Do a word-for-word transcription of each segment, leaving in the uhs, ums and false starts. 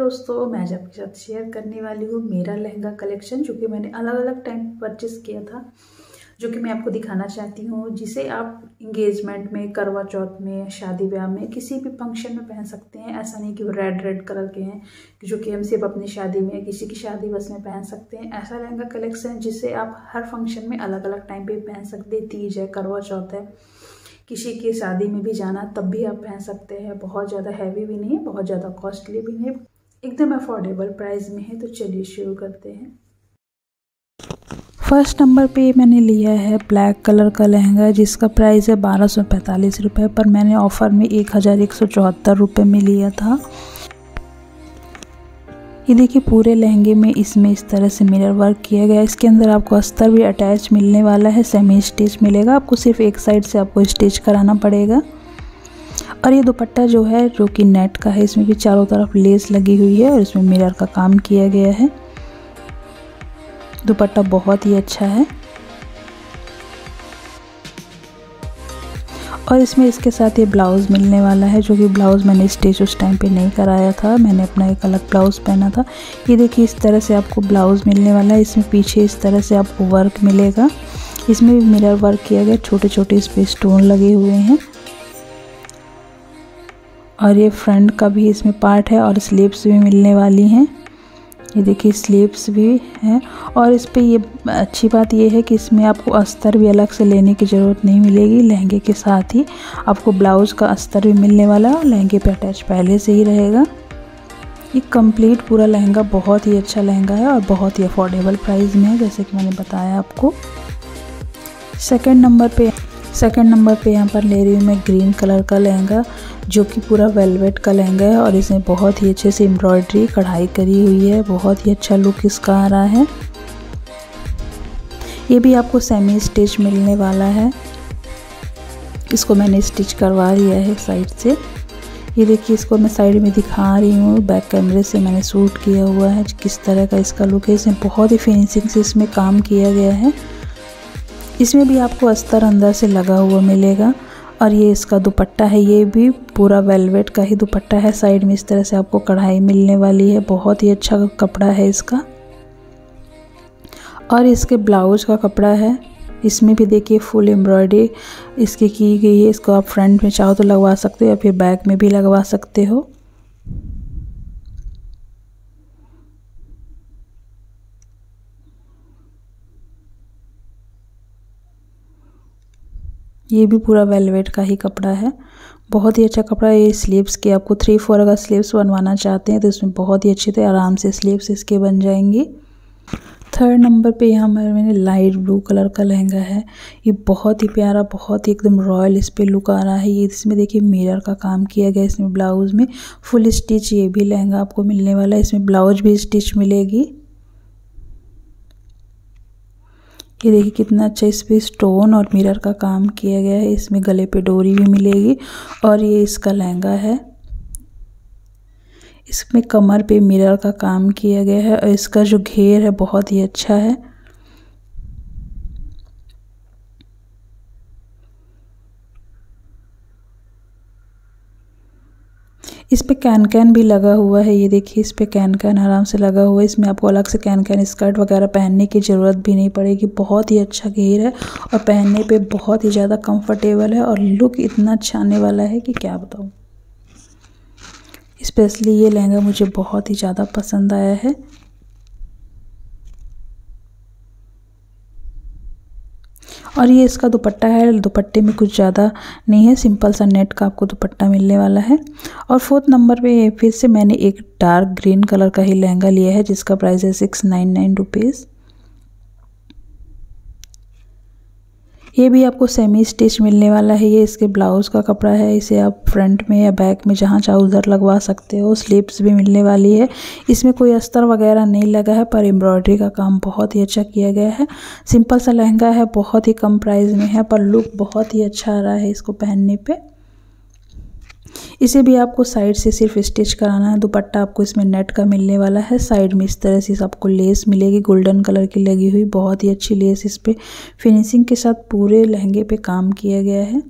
दोस्तों, मैं आज आपके साथ शेयर करने वाली हूँ मेरा लहंगा कलेक्शन, जो कि मैंने अलग अलग टाइम परचेस किया था, जो कि मैं आपको दिखाना चाहती हूँ, जिसे आप इंगेजमेंट में, करवा चौथ में, शादी ब्याह में, किसी भी फंक्शन में पहन सकते हैं। ऐसा नहीं कि वो रेड रेड कलर के हैं, जो कि हम सिर्फ अपनी शादी में, किसी की शादी बस में पहन सकते हैं। ऐसा लहंगा कलेक्शन जिसे आप हर फंक्शन में अलग अलग टाइम पर पहन सकते हैं। तीज है, करवा चौथ है, किसी की शादी में भी जाना तब भी आप पहन सकते हैं। बहुत ज़्यादा हैवी भी नहीं है, बहुत ज़्यादा कॉस्टली भी नहीं, एकदम अफोर्डेबल प्राइस में है। तो चलिए शुरू करते हैं। फर्स्ट नंबर पे मैंने लिया है ब्लैक कलर का लहंगा, जिसका प्राइस है बारह सौ पैंतालीस रुपये, पर मैंने ऑफ़र में एक हज़ार एक सौ चौहत्तर रुपये में लिया था। ये देखिए, पूरे लहंगे में इसमें इस तरह से मिरर वर्क किया गया है। इसके अंदर आपको अस्तर भी अटैच मिलने वाला है, सेमी स्टिच मिलेगा आपको, सिर्फ एक साइड से आपको स्टिच कराना पड़ेगा। और ये दुपट्टा जो है, जो कि नेट का है, इसमें भी चारों तरफ लेस लगी हुई है और इसमें मिरर का काम किया गया है। दुपट्टा बहुत ही अच्छा है और इसमें इसके साथ ये ब्लाउज़ मिलने वाला है, जो कि ब्लाउज़ मैंने स्टिच उस टाइम पे नहीं कराया था, मैंने अपना एक अलग ब्लाउज़ पहना था। ये देखिए, इस तरह से आपको ब्लाउज़ मिलने वाला है। इसमें पीछे इस तरह से आपको वर्क मिलेगा, इसमें भी मिरर वर्क किया गया, छोटे छोटे इस पर स्टोन लगे हुए हैं। और ये फ्रंट का भी इसमें पार्ट है और स्लीव्स भी मिलने वाली हैं। ये देखिए, स्लीव्स भी हैं। और इस पे ये अच्छी बात ये है कि इसमें आपको अस्तर भी अलग से लेने की ज़रूरत नहीं मिलेगी। लहंगे के साथ ही आपको ब्लाउज़ का अस्तर भी मिलने वाला है और लहंगे पे अटैच पहले से ही रहेगा। ये कंप्लीट पूरा लहंगा बहुत ही अच्छा लहंगा है और बहुत ही अफोर्डेबल प्राइस में है, जैसे कि मैंने बताया आपको। सेकंड नंबर पे सेकंड नंबर पे यहाँ पर ले रही हूँ मैं ग्रीन कलर का लहंगा, जो कि पूरा वेलवेट का लहंगा है और इसमें बहुत ही अच्छे से एम्ब्रॉयडरी कढ़ाई करी हुई है। बहुत ही अच्छा लुक इसका आ रहा है। ये भी आपको सेमी स्टिच मिलने वाला है, इसको मैंने स्टिच करवा लिया है साइड से। ये देखिए, इसको मैं साइड में दिखा रही हूँ, बैक कैमरे से मैंने शूट किया हुआ है किस तरह का इसका लुक है। इसमें बहुत ही फिनिशिंग से इसमें काम किया गया है। इसमें भी आपको अस्तर अंदर से लगा हुआ मिलेगा। और ये इसका दुपट्टा है, ये भी पूरा वेलवेट का ही दुपट्टा है। साइड में इस तरह से आपको कढ़ाई मिलने वाली है, बहुत ही अच्छा कपड़ा है इसका। और इसके ब्लाउज का कपड़ा है, इसमें भी देखिए फुल एम्ब्रॉयडरी इसकी की गई है। इसको आप फ्रंट में चाहो तो लगवा सकते हो या फिर बैक में भी लगवा सकते हो। ये भी पूरा वेलवेट का ही कपड़ा है, बहुत ही अच्छा कपड़ा है। ये स्लीव्स के आपको थ्री फोर अगर स्लीव्स बनवाना चाहते हैं तो इसमें बहुत ही अच्छी तरह आराम से स्लीव्स इसके बन जाएंगी। थर्ड नंबर पे यहाँ पर मैंने लाइट ब्लू कलर का लहंगा है। ये बहुत ही प्यारा, बहुत ही एकदम रॉयल इस पे लुक आ रहा है। ये इसमें देखिए मिरर का काम किया गया, इसमें ब्लाउज़ में फुल स्टिच ये भी लहंगा आपको मिलने वाला है। इसमें ब्लाउज भी स्टिच मिलेगी। ये देखिए कितना अच्छा इस पे स्टोन और मिरर का काम किया गया है। इसमें गले पे डोरी भी मिलेगी और ये इसका लहंगा है। इसमें कमर पे मिरर का काम किया गया है और इसका जो घेर है बहुत ही अच्छा है। इस पे कैन कैन भी लगा हुआ है। ये देखिए, इस पे कैन कैन आराम से लगा हुआ है। इसमें आपको अलग से कैन कैन स्कर्ट वगैरह पहनने की ज़रूरत भी नहीं पड़ेगी। बहुत ही अच्छा घेर है और पहनने पे बहुत ही ज़्यादा कंफर्टेबल है और लुक इतना अच्छा आने वाला है कि क्या बताऊँ। स्पेशली ये लहंगा मुझे बहुत ही ज़्यादा पसंद आया है। और ये इसका दुपट्टा है, दुपट्टे में कुछ ज़्यादा नहीं है, सिंपल सा नेट का आपको दुपट्टा मिलने वाला है। और फोर्थ नंबर पे फिर से मैंने एक डार्क ग्रीन कलर का ही लहंगा लिया है, जिसका प्राइस है सिक्स नाइन नाइन रुपीज़। ये भी आपको सेमी स्टिच मिलने वाला है। ये इसके ब्लाउज़ का कपड़ा है, इसे आप फ्रंट में या बैक में जहाँ चाहो उधर लगवा सकते हो। स्लीव्स भी मिलने वाली है। इसमें कोई अस्तर वगैरह नहीं लगा है, पर एम्ब्रॉयडरी का काम बहुत ही अच्छा किया गया है। सिंपल सा लहंगा है, बहुत ही कम प्राइस में है, पर लुक बहुत ही अच्छा आ रहा है इसको पहनने पे। इसे भी आपको साइड से सिर्फ स्टिच कराना है। दुपट्टा आपको इसमें नेट का मिलने वाला है। साइड में इस तरह से आपको लेस मिलेगी, गोल्डन कलर की लगी हुई, बहुत ही अच्छी लेस इस पे फिनिशिंग के साथ पूरे लहंगे पे काम किया गया है।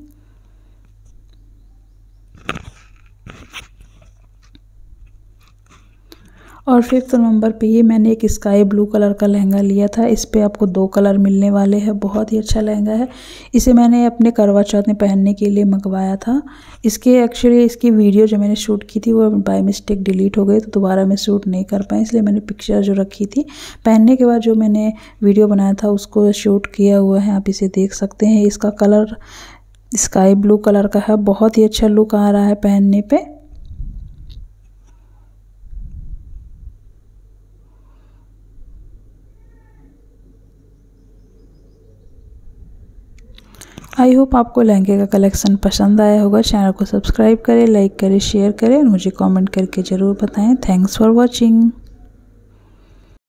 और फिफ्थ नंबर पे ये मैंने एक स्काई ब्लू कलर का लहंगा लिया था। इस पे आपको दो कलर मिलने वाले हैं। बहुत ही अच्छा लहंगा है। इसे मैंने अपने करवा चौथ में पहनने के लिए मंगवाया था। इसके एक्चुअली इसकी वीडियो जो मैंने शूट की थी वो बाय मिस्टेक डिलीट हो गई, तो दोबारा मैं शूट नहीं कर पाई, इसलिए मैंने पिक्चर जो रखी थी पहनने के बाद जो मैंने वीडियो बनाया था उसको शूट किया हुआ है। आप इसे देख सकते हैं। इसका कलर स्काई ब्लू कलर का है। बहुत ही अच्छा लुक आ रहा है पहनने पे। आई होप आपको लहंगे का कलेक्शन पसंद आया होगा। चैनल को सब्सक्राइब करें, लाइक करें, शेयर करें और मुझे कमेंट करके ज़रूर बताएं। Thanks for watching.